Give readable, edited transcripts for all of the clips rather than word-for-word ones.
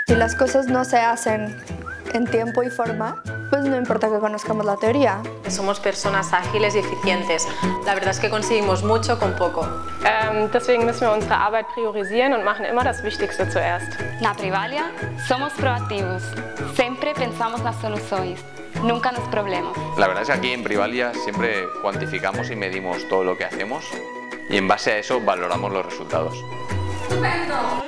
Si las cosas no se hacen en tiempo y forma, pues no importa que conozcamos la teoría. Somos personas ágiles y eficientes. La verdad es que conseguimos mucho con poco. Deswegen müssen wir unsere Arbeit priorisieren und machen immer das Wichtigste zuerst. Na Privalia somos proactivos. Siempre pensamos las soluciones, nunca nos problemas. La verdad es que aquí en Privalia siempre cuantificamos y medimos todo lo que hacemos y en base a eso valoramos los resultados. ¡Estupendo!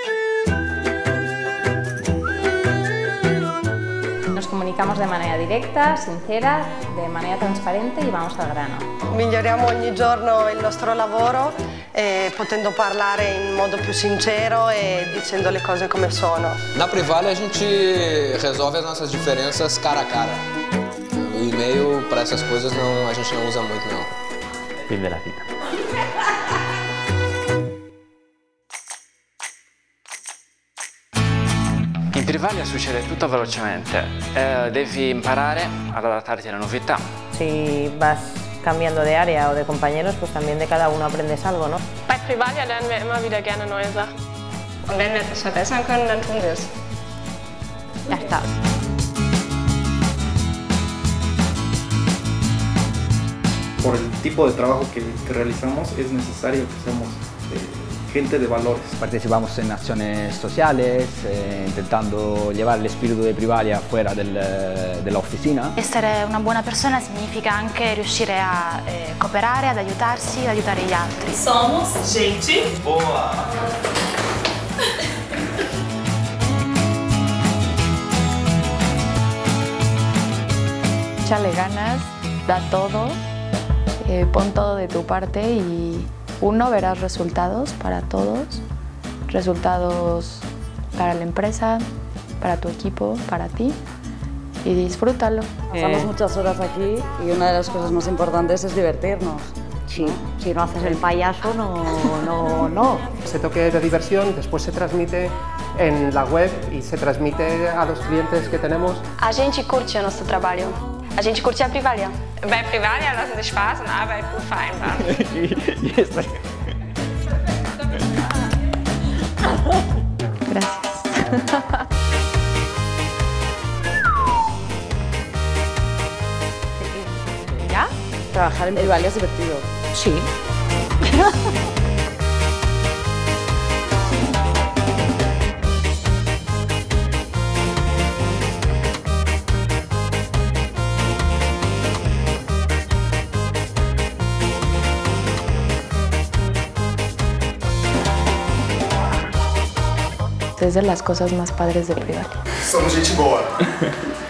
Nos comunicamos de manera directa, sincera, de manera trasparente y vamos al grano. Miglioriamo ogni giorno il nostro lavoro potendo parlare in modo più sincero e dicendo le cose come sono. Na Privalia a gente resolve as nossas diferenças cara a cara. O e-mail para essas coisas a gente não usa muito não. Fin de la cita. In Privalia succede tutto velocemente, devi imparare ad adattarti alle novità. Si vas cambiando de área o de compañeros, pues también de cada uno aprendes algo, ¿no? Bei Privalia lernen wir immer wieder gerne neue Sachen. Und wenn wir etwas verbessern können, dann tun wir es. Ya está. Por el tipo de trabajo que realizamos es necesario que seamos gente de valores. Participamos en acciones sociales, intentando llevar el espíritu de Privalia fuera de la oficina. Essere una buona persona significa anche riuscire a cooperare, ad aiutarsi, ad aiutare gli altri. Somos gente boa. Échale ganas, da todo, pon todo de tu parte y verás resultados para todos, resultados para la empresa, para tu equipo, para ti y disfrútalo. Pasamos muchas horas aquí y una de las cosas más importantes es divertirnos. Sí, si no haces el payaso, no. Ese toque de diversión después se transmite en la web y se transmite a los clientes que tenemos. A gente curte o nosso trabalho. A gente curte a Privalia. Bei Privalia lassen sich Spaß und Arbeit gut vereinbaren. Gracias. ¿Ya? Trabajar en Privalia es divertido. Sí. Es de las cosas más padres de Privalia. Somos gente boa.